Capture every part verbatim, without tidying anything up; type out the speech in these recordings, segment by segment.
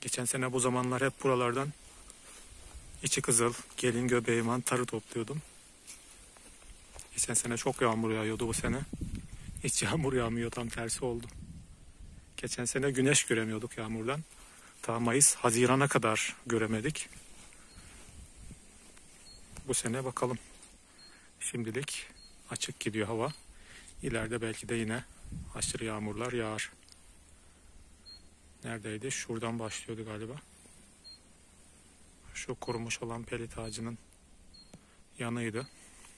Geçen sene bu zamanlar hep buralardan içi kızıl, gelin göbeği mantarı topluyordum. Geçen sene çok yağmur yağıyordu, bu sene hiç yağmur yağmıyor, tam tersi oldu. Geçen sene güneş göremiyorduk yağmurdan. Ta Mayıs, Haziran'a kadar göremedik. Bu sene bakalım. Şimdilik açık gidiyor hava. İleride belki de yine aşırı yağmurlar yağar. Neredeydi? Şuradan başlıyordu galiba. Şu kurumuş olan pelit ağacının yanıydı.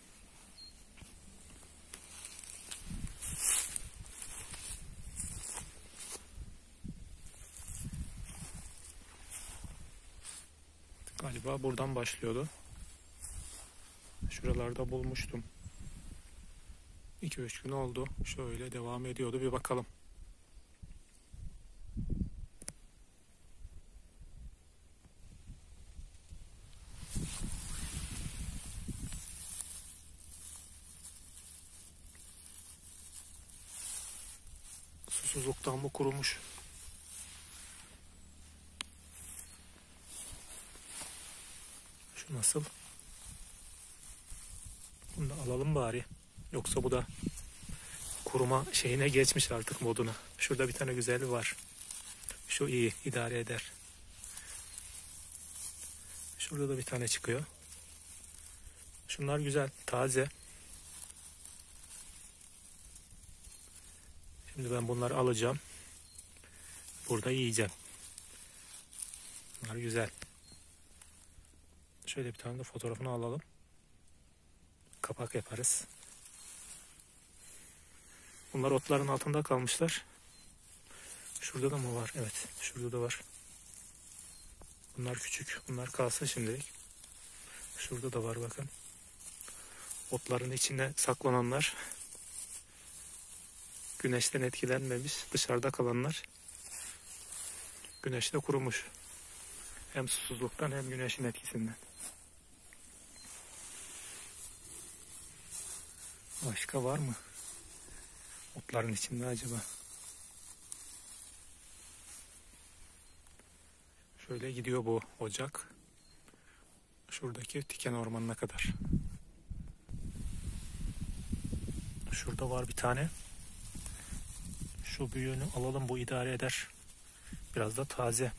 Galiba buradan başlıyordu. Şuralarda bulmuştum. iki üç gün oldu. Şöyle devam ediyordu. Bir bakalım. Susuzluktan bu kurumuş. Şu nasıl? Bunu da alalım bari. Yoksa bu da kuruma şeyine geçmiş artık, moduna. Şurada bir tane güzeli var. Şu iyi, idare eder. Şurada da bir tane çıkıyor. Şunlar güzel, taze. Şimdi ben bunları alacağım. Burada yiyeceğim. Bunlar güzel. Şöyle bir tane de fotoğrafını alalım. Kapak yaparız. Bunlar otların altında kalmışlar. Şurada da mı var? Evet, şurada da var. Bunlar küçük. Bunlar kalsın şimdilik. Şurada da var bakın. Otların içine saklananlar. Güneşten etkilenmemiş. Dışarıda kalanlar güneşte kurumuş. Hem susuzluktan hem güneşin etkisinden. Başka var mı? Otların içinde acaba? Şöyle gidiyor bu ocak. Şuradaki tiken ormanına kadar. Şurada var bir tane. Şu büyüğünü alalım, bu idare eder. Biraz da taze.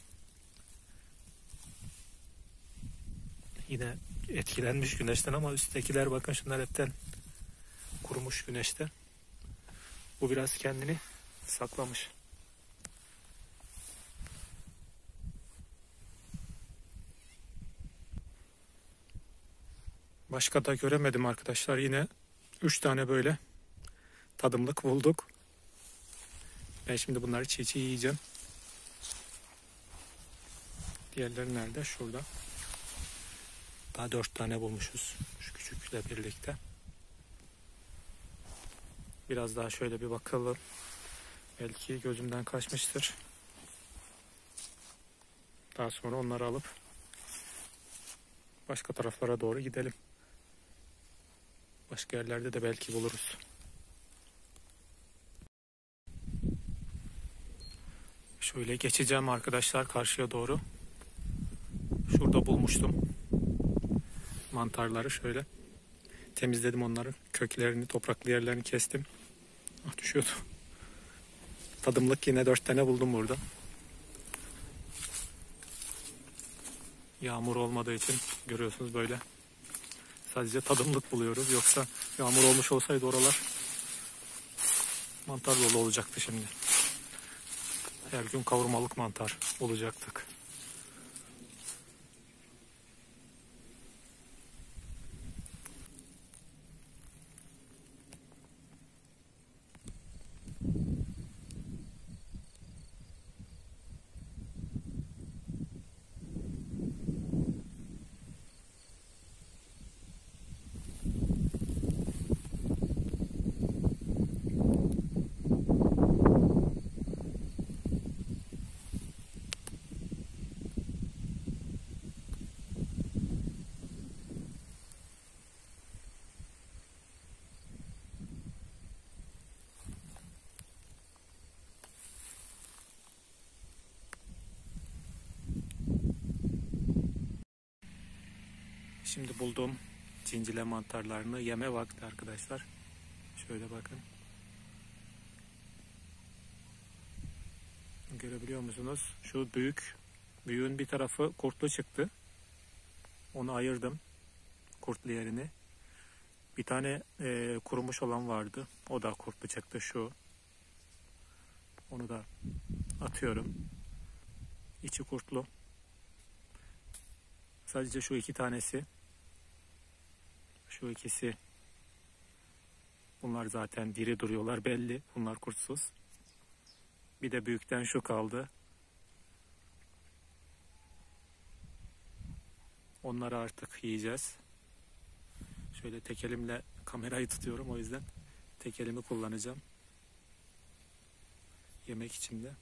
Yine etkilenmiş güneşten ama üsttekiler bakın, şunlar hepten kurumuş güneşte. Bu biraz kendini saklamış. Başka da göremedim arkadaşlar. Yine üç tane böyle tadımlık bulduk. Ben şimdi bunları çiğ çiğ yiyeceğim. Diğerleri nerede? Şurada. Daha dört tane bulmuşuz. Şu küçükle birlikte. Biraz daha şöyle bir bakalım. Belki gözümden kaçmıştır. Daha sonra onları alıp başka taraflara doğru gidelim. Başka yerlerde de belki buluruz. Şöyle geçeceğim arkadaşlar karşıya doğru. Şurada bulmuştum mantarları, şöyle temizledim onları. Köklerini, topraklı yerlerini kestim. Ah, düşüyordu. Tadımlık yine dört tane buldum burada. Yağmur olmadığı için görüyorsunuz böyle. Sadece tadımlık buluyoruz. Yoksa yağmur olmuş olsaydı oralar mantar dolu olacaktı şimdi. Her gün kavurmalık mantar olacaktık. Şimdi bulduğum cincile mantarlarını yeme vakti arkadaşlar. Şöyle bakın. Görebiliyor musunuz? Şu büyük, büyüğün bir tarafı kurtlu çıktı. Onu ayırdım. Kurtlu yerini. Bir tane e, kurumuş olan vardı. O da kurtlu çıktı şu. Onu da atıyorum. İçi kurtlu. Sadece şu iki tanesi. Şu ikisi. Bunlar zaten diri duruyorlar belli. Bunlar kurtsuz. Bir de büyükten şu kaldı. Onları artık yiyeceğiz. Şöyle tek elimle kamerayı tutuyorum, o yüzden tek elimi kullanacağım. Yemek için de.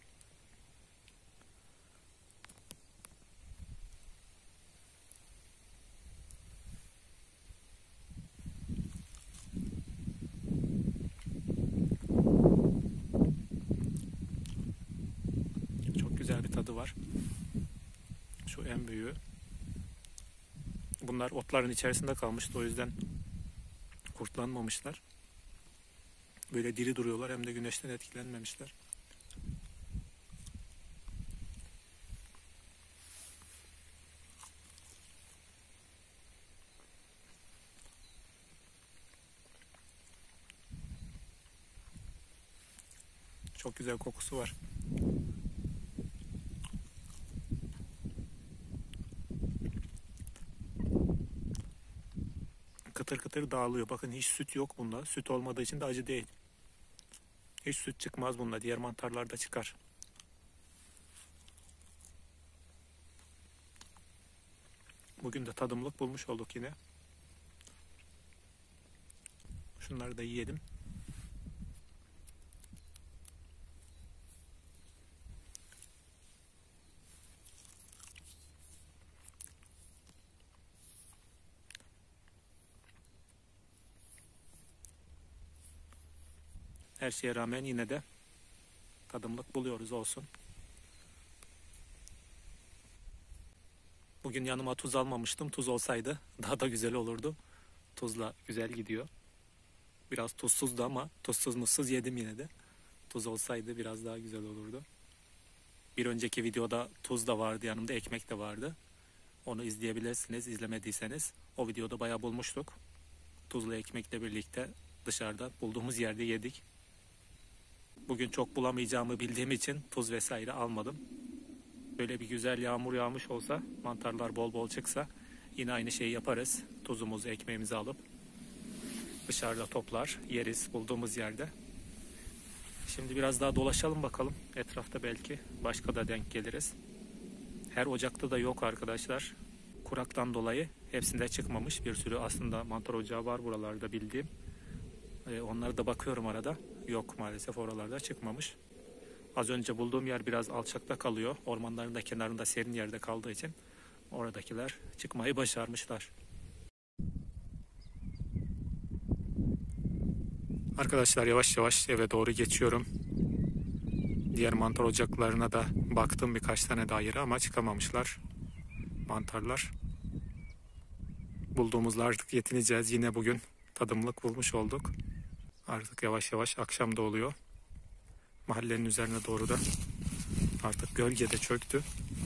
Çok güzel bir tadı var. Şu en büyüğü. Bunlar otların içerisinde kalmıştı, o yüzden kurtlanmamışlar. Böyle diri duruyorlar, hem de güneşten etkilenmemişler. Çok güzel kokusu var. Kıtır kıtır dağılıyor. Bakın hiç süt yok bunda. Süt olmadığı için de acı değil. Hiç süt çıkmaz bunda. Diğer mantarlarda çıkar. Bugün de tadımlık bulmuş olduk yine. Şunları da yiyelim. Her şeye rağmen yine de tadımlık buluyoruz, olsun. Bugün yanıma tuz almamıştım. Tuz olsaydı daha da güzel olurdu. Tuzla güzel gidiyor. Biraz tuzsuzdu ama tuzsuz mutsuz yedim yine de. Tuz olsaydı biraz daha güzel olurdu. Bir önceki videoda tuz da vardı yanımda, ekmek de vardı. Onu izleyebilirsiniz izlemediyseniz. O videoda bayağı bulmuştuk. Tuzlu ekmekle birlikte dışarıda bulduğumuz yerde yedik. Bugün çok bulamayacağımı bildiğim için tuz vesaire almadım. Böyle bir güzel yağmur yağmış olsa, mantarlar bol bol çıksa yine aynı şeyi yaparız. Tuzumuzu, ekmeğimizi alıp dışarıda toplar, yeriz bulduğumuz yerde. Şimdi biraz daha dolaşalım bakalım. Etrafta belki başka da denk geliriz. Her ocakta da yok arkadaşlar. Kuraktan dolayı hepsinde çıkmamış. Bir sürü aslında mantar ocağı var buralarda bildiğim. Ee, onlara da bakıyorum arada. Yok, maalesef oralarda çıkmamış. Az önce bulduğum yer biraz alçakta kalıyor. Ormanların da kenarında serin yerde kaldığı için oradakiler çıkmayı başarmışlar. Arkadaşlar yavaş yavaş eve doğru geçiyorum. Diğer mantar ocaklarına da baktım, birkaç tane daha yere, ama çıkamamışlar mantarlar. Bulduğumuzla artık yetineceğiz. Yine bugün tadımlık bulmuş olduk. Artık yavaş yavaş akşam da oluyor. Mahallenin üzerine doğru da artık gölge de çöktü.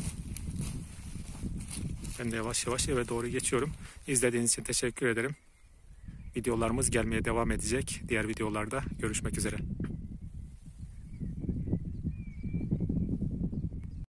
Ben de yavaş yavaş eve doğru geçiyorum. İzlediğiniz için teşekkür ederim. Videolarımız gelmeye devam edecek. Diğer videolarda görüşmek üzere.